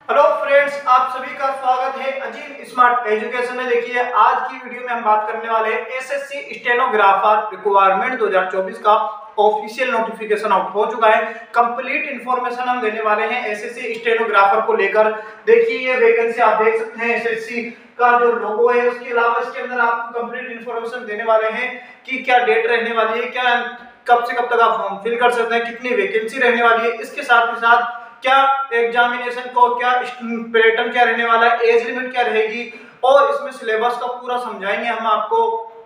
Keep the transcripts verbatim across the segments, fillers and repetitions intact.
Hello friends, आप सभी का स्वागत है अजीम स्मार्ट एजुकेशन में। देखिए, आज की वीडियो में हम बात करने वाले हैं एसएससी स्टेनोग्राफर रिक्वायरमेंट दो हज़ार चौबीस का ऑफिशियल नोटिफिकेशन आउट हो चुका है। कंप्लीट इन्फॉर्मेशन हम देने वाले हैं एसएससी स्टेनोग्राफर को लेकर। देखिए, ये वैकेंसी आप देख सकते हैं, एसएससी का जो लोगो है, उसके अलावा इसके अंदर आपको कंप्लीट इन्फॉर्मेशन देने वाले हैं कि क्या डेट रहने वाली है, क्या कब से कब तक आप फॉर्म फिल कर सकते हैं, कितनी वैकेंसी रहने वाली है, इसके साथ ही साथ क्या एग्जामिनेशन को क्या पैटर्न क्या रहने वाला है, एज लिमिट क्या रहेगी, और इसमें सिलेबस का पूरा समझाएंगे हम आपको।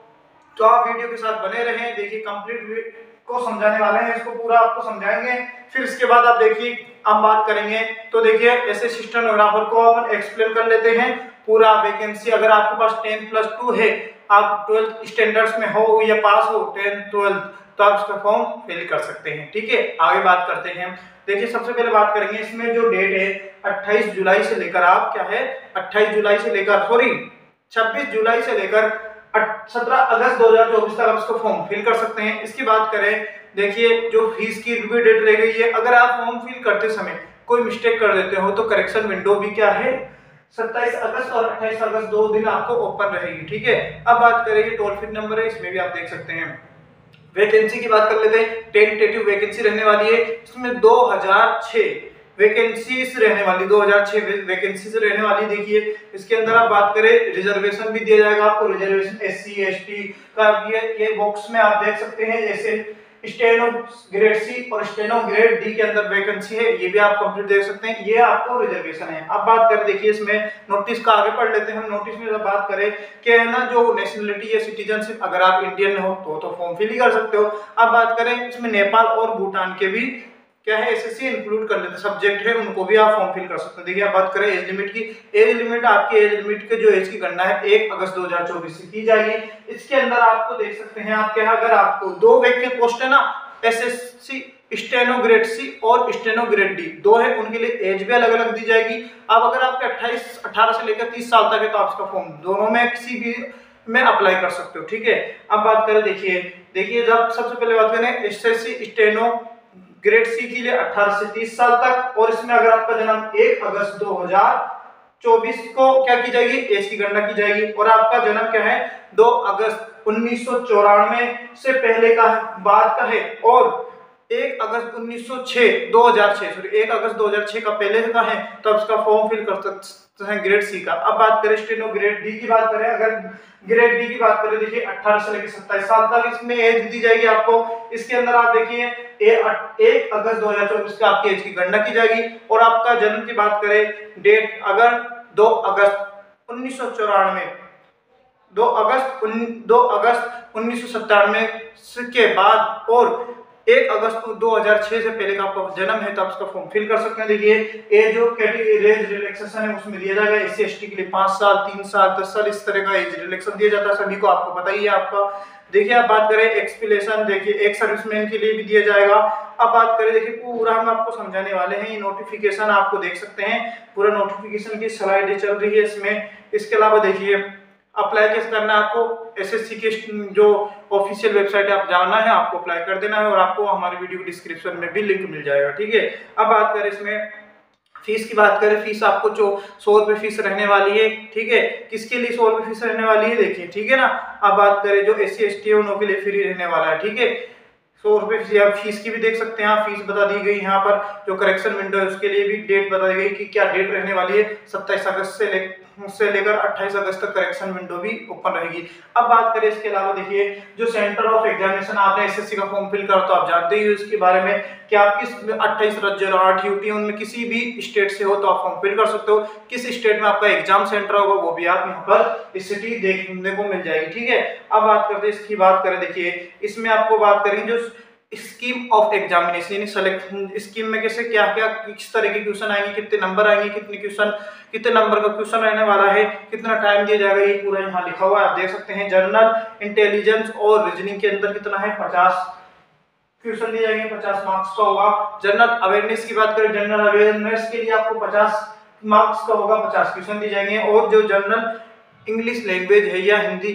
तो आप वीडियो के साथ बने रहें। देखिए, कंप्लीट को समझाने वाले हैं, इसको पूरा आपको समझाएंगे। फिर इसके बाद आप देखिए, हम बात करेंगे। तो देखिए, ऐसे स्टेनोग्राफर को अपन एक्सप्लेन कर लेते हैं पूरा वैकेंसी। अगर आपके पास टेन प्लस टू है, आप ट्वेल्थ स्टैंडर्ड्स में हो या पास हो टेन ट्वेल्थ, तो आप इसका फॉर्म फिल कर सकते हैं। ठीक है, आगे बात करते हैं। देखिए, सबसे पहले बात करेंगे इसमें जो डेट है अट्ठाईस जुलाई से लेकर, आप क्या है अट्ठाईस जुलाई से लेकर सॉरी छब्बीस जुलाई से लेकर सत्रह अगस्त दो हज़ार चौबीस तक आप इसको फॉर्म फिल कर सकते हैं। इसकी बात करें, देखिए जो फीस की भी डेट रह गई है। अगर आप फॉर्म फिल करते समय कोई मिस्टेक कर देते हो तो करेक्शन विंडो भी क्या है सत्ताईस अगस्त और अट्ठाईस अगस्त दो दिन आपको ओपन रहेगी। ठीक है, अब बात करेंगे टोल फ्री नंबर है, इसमें भी आप देख सकते हैं। वैकेंसी की बात कर लेते हैं। टेंटेटिव वैकेंसी रहने वाली है, इसमें दो हज़ार छह वैकेंसीज रहने वाली दो हज़ार छह वैकेंसीज रहने वाली। देखिए, इसके अंदर आप बात करें, रिजर्वेशन भी दिया जाएगा आपको। रिजर्वेशन एससी एसटी का ये ये बॉक्स में आप देख सकते हैं। जैसे स्टेनो ग्रेड सी और स्टेनो ग्रेड डी के अंदर वैकेंसी है, ये भी आप कंप्लीट देख सकते हैं। ये आपको रिजर्वेशन है। अब बात करें, देखिए इसमें नोटिस का आगे पढ़ लेते हैं हम। नोटिस में जब बात करें कि है ना, जो नेशनलिटी या सिटीजनशिप, अगर आप इंडियन हो तो तो फॉर्म फिल ही कर सकते हो। अब बात करें, इसमें नेपाल और भूटान के भी क्या है एसएससी इंक्लूड कर लेते सब्जेक्ट है, उनको भी आप फॉर्म फिल कर सकते हैं। देखिए, आप बात करें एज लिमिट की। एज लिमिट आपकी एज लिमिट के जो एज की गणना है एक अगस्त दो हज़ार चौबीस से की जाएगी। इसके अंदर आपको देख सकते हैं, आप क्या अगर आपको दो वैकेंट पोस्ट है ना, एसएससी स्टेनो ग्रेड सी और स्टेनो ग्रेड डी दो है, उनके लिए एज भी अलग अलग दी जाएगी। अब अगर आपके अट्ठाईस अठारह से लेकर तीस साल तक है तो आप इसका फॉर्म दोनों में किसी भी में अप्लाई कर सकते हो। ठीक है, अब बात करें, देखिए देखिए जब सबसे पहले बात करें एसएससी स्टेनो ग्रेड सी के लिए अठारह से तीस साल तक, और इसमें अगर आपका जन्म एक अगस्त दो हज़ार चौबीस को क्या की जाएगी, एज की गणना की जाएगी। और आपका जन्म क्या है दो अगस्त उन्नीस सौ चौरानवे से पहले का बाद का है, और एक अगस्त उन्नीस सौ छह दो हज़ार छह सॉरी एक अगस्त दो हज़ार छह का पहले का है, तो आप इसका फॉर्म फिल कर सकते हैं ग्रेड सी का। अब बात करें स्टेनो ग्रेड डी की बात करें। अगर ग्रेड डी की बात करें, देखिए अठारह से लेकर सत्ताईस साल तक इसमें एज दी जाएगी आपको। इसके अंदर आप देखिए एक अगस्त दो हज़ार चौबीस का आपकी एज की गणना की जाएगी। और आपका जन्म की बात करें, डेट अगर दो अगस्त उन्नीस सौ चौरानवे दो अगस्त दो अगस्त उन्नीस सौ सत्तानवे के बाद और एक अगस्त दो हज़ार छह से पहले का आपका जन्म है, तो आप इसका फॉर्म फिल कर सकते हैं। देखिए, एज जो कैटेगरी एज रिलैक्सेशन है उसमें दिया जाएगा। एससी एसटी के लिए पाँच साल तीन साल दस साल इस तरह का एज रिलैक्सेशन दिया जाता है, सभी को आपको पता ही है आपका। देखिए, आप बात करें एक्सपिलेशन, देखिए एक सर्विसमैन के लिए भी दिया जाएगा। अब बात करें, देखिए पूरा हम आपको समझाने वाले हैं। ये नोटिफिकेशन आपको देख सकते हैं, पूरा नोटिफिकेशन की स्लाइड चल रही है इसमें। इसके अलावा देखिए, अप्लाई कैसे करना है आपको, एसएससी के जो ऑफिशियल वेबसाइट है आप जाना है, आपको अप्लाई कर देना है, और आपको हमारी वीडियो डिस्क्रिप्शन में भी लिंक मिल जाएगा। ठीक है, अब बात करें इसमें फीस की बात करें। फीस आपको जो सौ रुपये फीस रहने वाली है। ठीक है, किसके लिए सौ रुपये फीस रहने वाली है, देखिए ठीक है ना। अब बात करें जो एस सी एस टी है उनके लिए फ्री रहने वाला है। ठीक है, सौ रुपये आप फीस की भी देख सकते हैं। आप फीस बता दी गई यहाँ पर। जो करेक्शन विंडो है उसके लिए भी डेट बता दी गई कि क्या डेट रहने वाली है। सत्ताईस अगस्त से ले से लेकर अट्ठाईस अगस्त तक करेक्शन विंडो भी ओपन रहेगी। अब बात करें इसके अलावा, देखिए जो सेंटर ऑफ एग्जामिनेशन आपने एसएससी का फॉर्म फिल करा तो आप जानते ही हो इसके बारे में कि आप किस अट्ठाईस राज्य आठ यूटी उनमें किसी भी स्टेट से हो तो आप फॉर्म फिल कर सकते हो। किस स्टेट में आपका एग्जाम सेंटर होगा वो भी आप यहाँ पर सिटी देखने को मिल जाएगी। ठीक है, अब बात करते हैं इसकी बात करें। देखिए, इसमें आपको बात करेंगे जो स्कीम ऑफ एग्जामिनेशन, यानी सेलेक्ट स्कीम में कैसे क्या क्या किस तरह के क्वेश्चन आएंगे, कितने नंबर आएंगे, कितने क्वेश्चन कितने नंबर का क्वेश्चन रहने वाला है, कितना टाइम दिया जाएगा, ये पूरा यहाँ लिखा हुआ है, आप देख सकते हैं। जनरल इंटेलिजेंस और रीजनिंग के अंदर कितना है, पचास क्वेश्चन दिए जाएंगे, पचास मार्क्स का होगा। जनरल अवेयरनेस की बात करें, जनरल अवेयरनेस के लिए आपको पचास मार्क्स का होगा, पचास क्वेश्चन दिए जाएंगे। और जो जनरल इंग्लिश लैंग्वेज है या हिंदी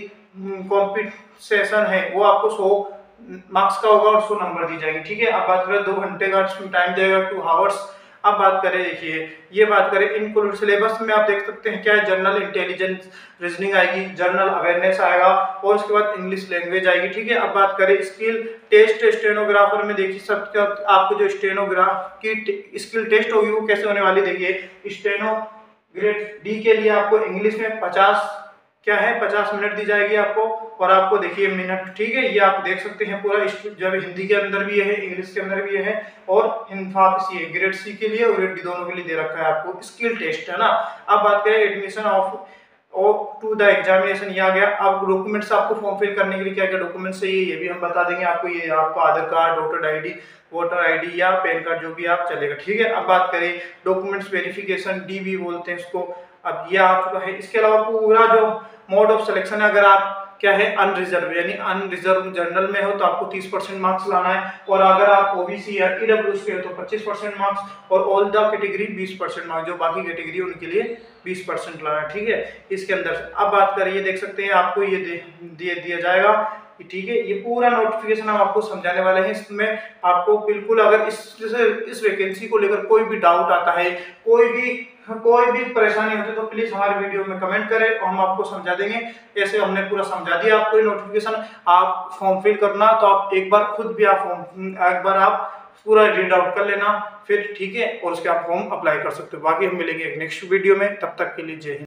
कॉम्पिटिशन है वो आपको सौ मार्क्स का होगा और सौ नंबर दी जाएगी। ठीक है, अब बात करें दो घंटे का टाइम देगा, टू आवर्स अब बात करें, देखिए ये बात करें इंक्लूड सिलेबस में आप देख सकते हैं क्या है, जनरल इंटेलिजेंस रीजनिंग आएगी, जनरल अवेयरनेस आएगा और उसके बाद इंग्लिश लैंग्वेज आएगी। ठीक है, अब बात करें स्किल टेस्ट स्टेनोग्राफर में, देखिए सब आपको जो स्टेनोग्राफ की स्किल टेस्ट होगी वो कैसे होने वाली, देखिए स्टेनो ग्रेड डी के लिए आपको इंग्लिश में पचास क्या है पचास मिनट दी जाएगी आपको, और आपको देखिए मिनट, ठीक है ये आप देख सकते हैं पूरा, जब हिंदी के अंदर भी है इंग्लिश के अंदर भी है और हिंदी ग्रेड सी के लिए और ग्रेड डी दोनों के लिए दे रखा है आपको स्किल टेस्ट, है ना। अब बात करें admission of to the examination, ये आ गया। अब डॉक्यूमेंट्स आपको फॉर्म फिल करने के लिए क्या क्या डॉक्यूमेंट्स चाहिए ये भी हम बता देंगे आपको, ये आपको Aadhaar card, voter ID voter ID या पैन कार्ड जो भी आप चलेगा। ठीक है, अब बात करें डॉक्यूमेंट्स वेरिफिकेशन, डीवी बोलते हैं इसको, अब ये आ चुका है। इसके अलावा पूरा जो मोड ऑफ सिलेक्शन है, अगर आप क्या है अनरिजर्व यानी अनरिजर्व जनरल में हो तो आपको तीस परसेंट मार्क्स लाना है, और अगर आप ओबीसी या ईडब्ल्यूएस के हो तो पच्चीस परसेंट मार्क्स, और ऑल द कैटेगरी बीस परसेंट मार्क्स, जो बाकी कैटेगरी उनके लिए बीस परसेंट लाना है। ठीक है, इसके अंदर अब बात करें, ये देख सकते हैं आपको ये दे दिया जाएगा। ठीक है, ये पूरा नोटिफिकेशन हम आपको समझाने वाले हैं। इसमें आपको बिल्कुल अगर इस इस वैकेंसी को लेकर कोई भी डाउट आता है, कोई भी कोई भी परेशानी होती है तो प्लीज हमारे वीडियो में कमेंट करें और हम आपको समझा देंगे। ऐसे हमने पूरा समझा दिया आपको ये नोटिफिकेशन। आप फॉर्म फिल करना तो आप एक बार खुद भी आप फॉर्म एक बार आप पूरा रीड आउट कर लेना फिर, ठीक है, और उसके आप फॉर्म अप्लाई कर सकते हो। बाकी हम मिलेंगे एक नेक्स्ट वीडियो में, तब तक के लिए जय हिंद।